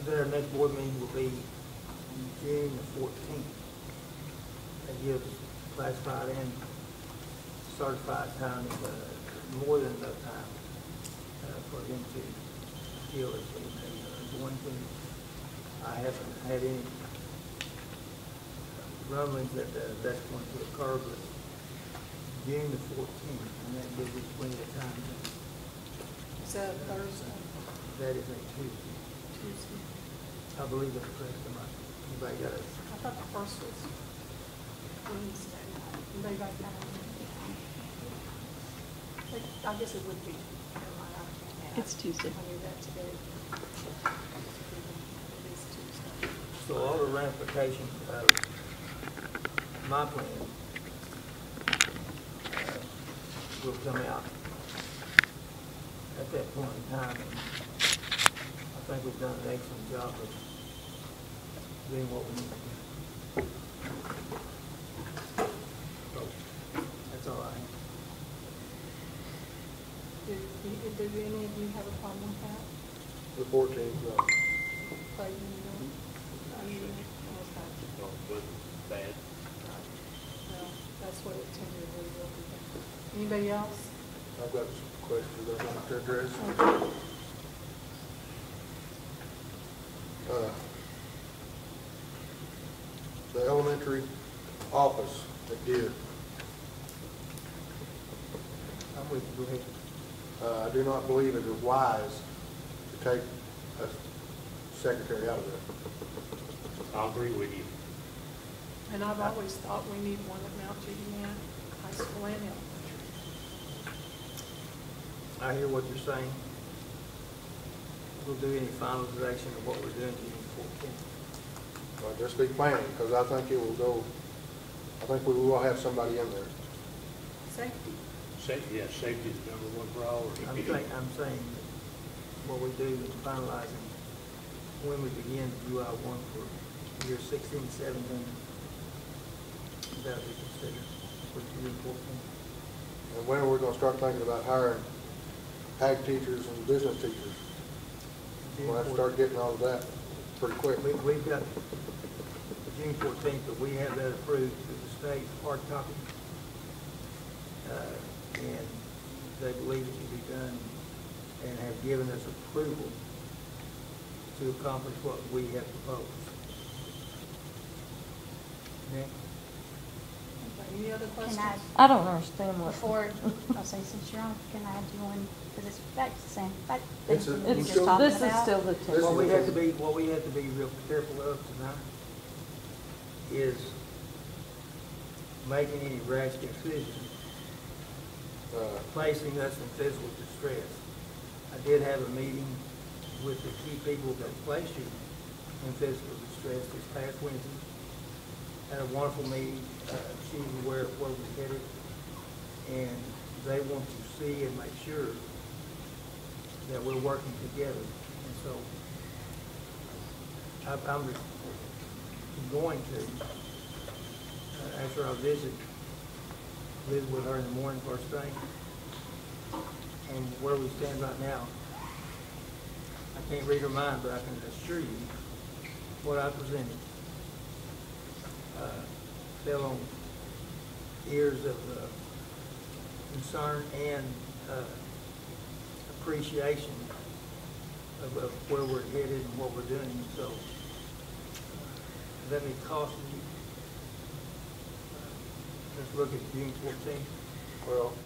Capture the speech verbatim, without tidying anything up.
Then our next board meeting will be June the fourteenth. That gives classified and certified time, uh, more than enough time uh, for them to feel as they are going to. I haven't had any rumblings that uh, that's going to occur, but June the fourteenth, and that gives us plenty of time. Is that Thursday? That is a Tuesday. Tuesday. I believe that's correct. Anybody got it? I thought the first was Wednesday. Anybody got that? I guess it would be. It's Tuesday. I knew that today. It is Tuesday. So all the ramifications of my plan uh, will come out at that point in time. And I think we've done an excellent job of doing what we need to do. So that's all I have. Do, do, do any of you have a problem with that? The fourteenth, no. Clayton, you know? I mean, almost got it. Well, it wasn't bad. Right. Well, that's what it tentatively will be. Anybody else? I've got some questions I'd like to address. Okay. Uh, The elementary office at Deer, I'm with you. Go ahead. uh, I do not believe it is wise to take a secretary out of there. I'll agree with you. And I've always thought we need one at Mount Juliet High School and elementary. I hear what you're saying. We'll do any finalization of what we're doing June fourteenth. Well, just be planning, because I think it will go, I think we will have somebody in there. Safety. Safety, yeah, safety is number one priority. I'm saying, I'm saying that what we do is finalizing when we begin U I one for year sixteen, seventeen. That'll be considered for June fourteenth. And when are we going to start thinking about hiring ag teachers and business teachers? We'll have to start getting on that pretty quick. We, we've got June fourteenth, but we have that approved through the state hard copy. Uh, and they believe it can be done and have given us approval to accomplish what we have proposed. Nick? Okay, any other Can questions? I, I don't understand what. before, I'll say, since you're on, can I do one, because it's back to the same, back It's to a- what we were It's, just talking this is about. still the This ten. What we is- have to be, what we have to be real careful of tonight is making any rash decisions, Uh, placing us in physical distress. I did have a meeting with the key people that placed you in physical distress this past Wednesday. Had a wonderful meeting. Uh, she's aware of where we're headed, and they want to see and make sure that we're working together. And so I, I'm going to, uh, after I visit, live with her in the morning first thing, and where we stand right now, I can't read her mind, but I can assure you what I presented uh, fell on ears of uh, concern and uh, appreciation of, of where we're headed and what we're doing. So uh, let me caution you. Uh, let's look at June fourteenth. well,